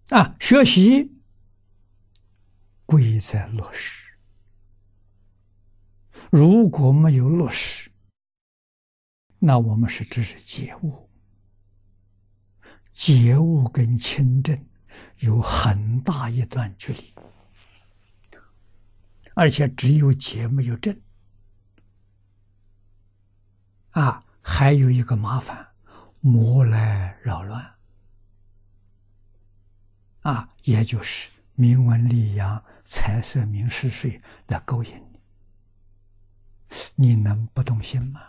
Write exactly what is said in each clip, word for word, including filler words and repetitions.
啊，学习贵在落实。如果没有落实，那我们是只是觉悟，觉悟跟清正有很大一段距离，而且只有觉没有正。啊，还有一个麻烦，魔来扰乱。啊，也就是名闻利养、财色名食睡来勾引你，你能不动心吗？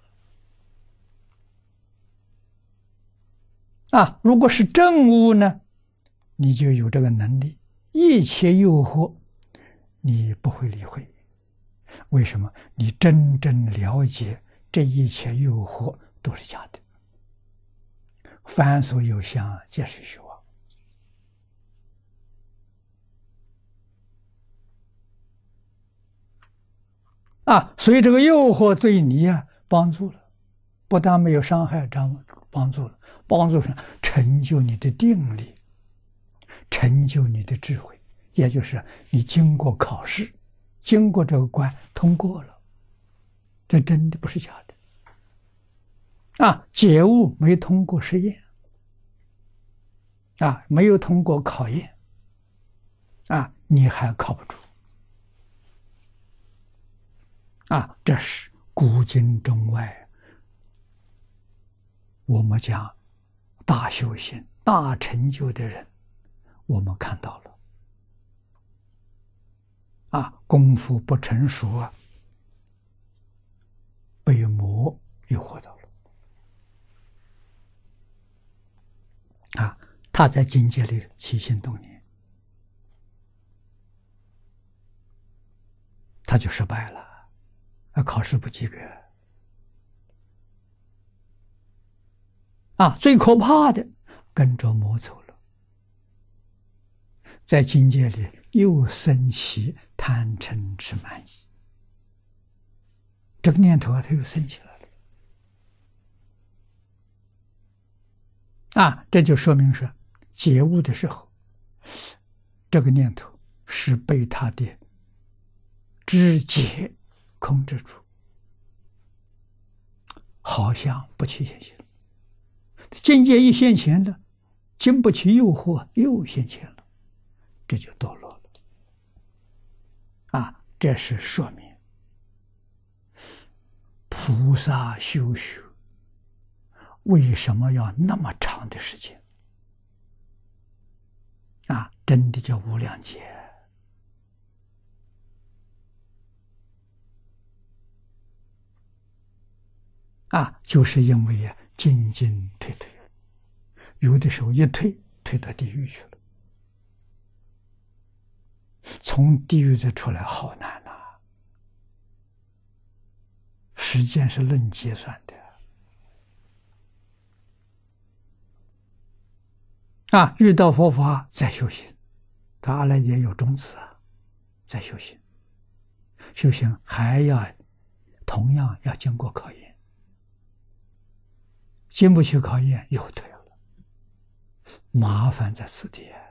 啊，如果是正悟呢，你就有这个能力，一切诱惑你不会理会。为什么？你真正了解这一切诱惑都是假的，凡所有相，皆是虚妄。啊，所以这个诱惑对你啊帮助了，不但没有伤害，帮帮助了，帮助上成就你的定力，成就你的智慧，也就是你经过考试，经过这个关通过了，这真的不是假的。啊，觉悟没通过实验，啊，没有通过考验，啊，你还靠不住。啊，这是古今中外，我们讲大修行、大成就的人，我们看到了。啊，功夫不成熟啊，被魔诱惑到了。啊，他在境界里起心动念，他就失败了。啊，考试不及格。啊，最可怕的，跟着魔走了，在境界里又升起贪嗔痴慢疑，这个念头啊，它又升起来了。啊，这就说明是觉悟的时候，这个念头是被他的知觉控制住，好像不起现行。境界一现前了，经不起诱惑，又现前了，这就堕落了。啊，这是说明菩萨修学为什么要那么长的时间？啊，真的叫无量劫。啊，就是因为啊，进进退退，有的时候一退，退到地狱去了。从地狱再出来好难呐、啊，时间是论计算的。啊，遇到佛法再修行，他阿赖耶有种子啊，再修行，修行还要同样要经过考验。经不起考验又退了，麻烦在此地。